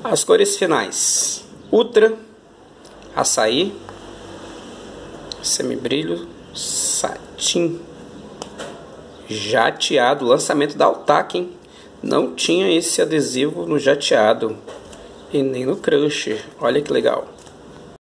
As cores finais: Ultra, Açaí, Semibrilho, Satin, Jateado. Lançamento da Altac, hein? Não tinha esse adesivo no Jateado e nem no Crush. Olha que legal.